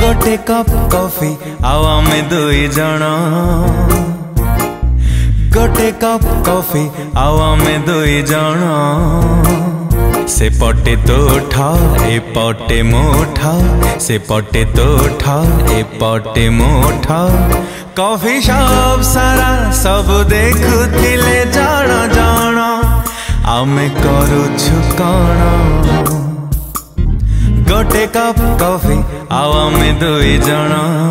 गोटे cup coffee आउ आमे दुई जण गोटे कप कॉफी आउ आमे दुई जण से पटे तो उठा ए पटे मुठा से पटे तो उठा ए पटे मुठा कॉफी शॉप सारा सब देखुथिले जाण जाण आमे करूछु कण गोटे कप कॉफी आउ आमे दुई जण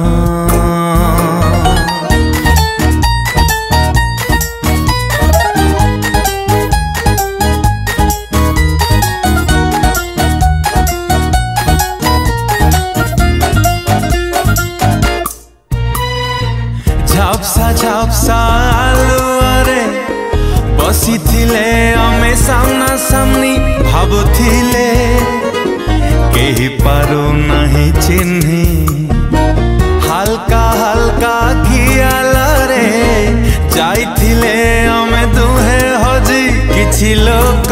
झापसा झापसा आलुआरे बसी थिले आमे सामना सामनी भाबुथिले केही पारू नहीं चिन्ही हल्का हल्का खियाल रे जाइथिले आमे दुहे हजी किछि लोक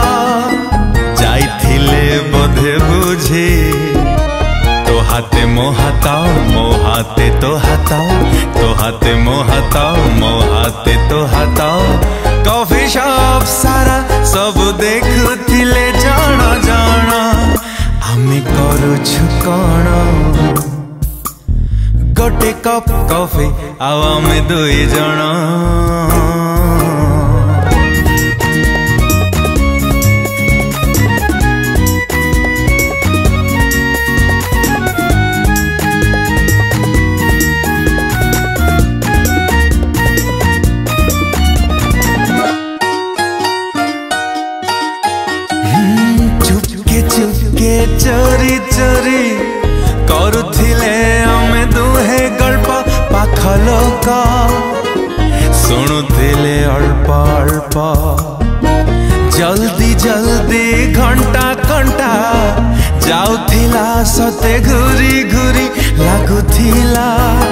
जाइथिले बोधे बुझी तो हाथे मो हाथाओ मो हाथे तो हाथाओ तो हाथे मो हाथाओ मो हाथे तो हाथाओ कॉफी शॉप सारा सब देखुथिले जाण जाण आमे करूछु कण गोटे कप कॉफी आउ आमे दुई जण चोरी चोरी करुथिले आमे दुहे गल्प पाख लोक शुणुथिले अल्प अल्प जल्दी जल्दी घंटा घंटा जाउथिला सते घुरी घुरी लागुथिला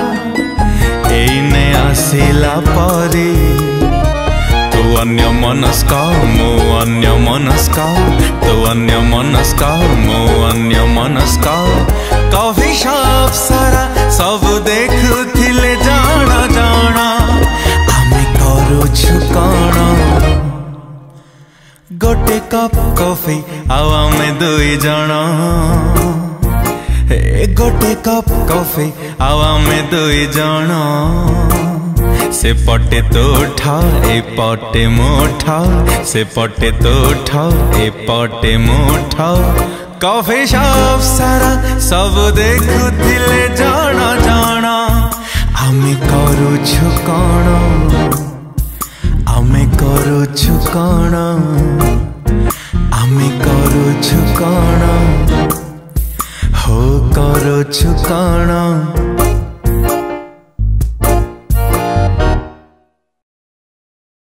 एइने आसिला परी अन्य मनस्क मो अन्य मनस्क तो अन्य मनस्क मो अन्य मनस्क कॉफी शॉप सारा सब देखुथिले जाण जाण आमे करूछु कण गोटे कप कॉफी आउ आमे दुई जण गोटे कप कॉफी आउ आमे दुई जण से पटे तो उठा ए पटे मुठा से पटे तो उठा ए पटे मुठा कॉफी शॉप सारा सब देखुथिले जाण जाण आमे करूछु कण आमे करूछु कण आमे करूछु कण हो करूछु कण।